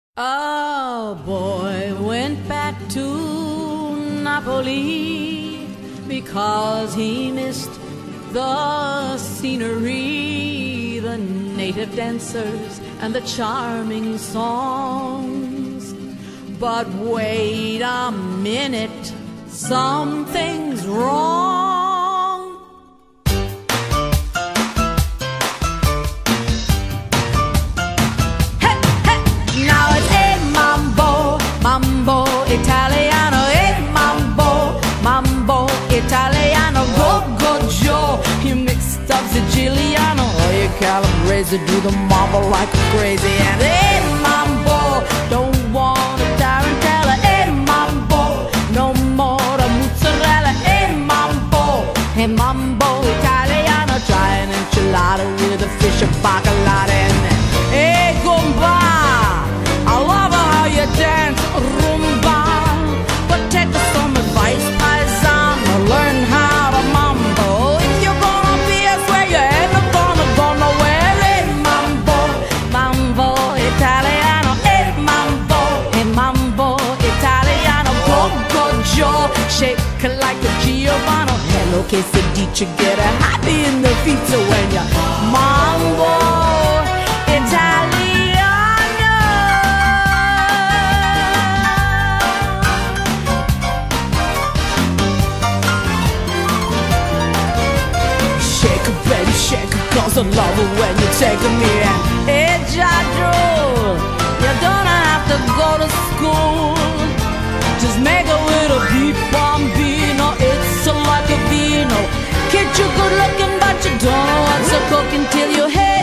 A boy went back to Napoli because he missed the scenery, the native dancers, and the charming songs. But wait a minute, something's wrong. Mambo Italiano, mambo Italiano, go Joe. You mixed up Siciliano, or you calabrese, do the mambo like crazy. And mambo, don't want a tarantella. Mambo, no more the mozzarella. Mambo Italiano, try an enchilada with a fish and bacalao. And gumba, I love how you dance rumba, but take some advice, paisano, learn how to mambo. If you're gonna be a swear, you ain't gonna go nowhere. Mambo Italiano, mambo Italiano, go Joe, shake like a Giovanni. Hello, quesadilla, get a happy in the feet when you mambo Italiano. Baby, shake it, 'cause I love it when you're taking me in. Hey, Giorgio, you don't have to go to school. Just make a little beat bambino. It's like a vino. Kid, you're good looking, but you don't know what's a cooking till you hit.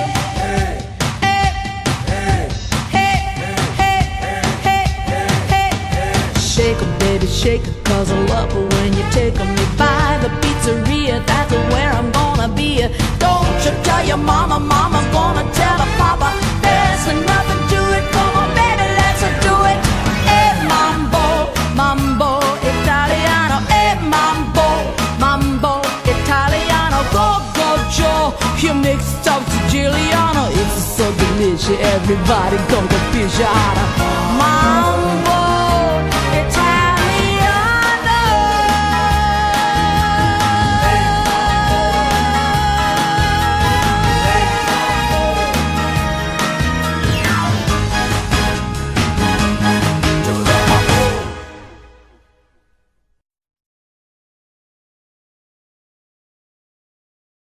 Shake it, baby, shake it, 'cause I love it when you're taking me by the pizzeria. That's where I'm gonna be. Don't you tell your mama, mama's gonna tell her papa. There's nothing to it, come on baby, let's do it. Mambo Italiano. Mambo Italiano. Go Joe, you mixed up Siciliano. It's so delicious, everybody come to fish out. Mambo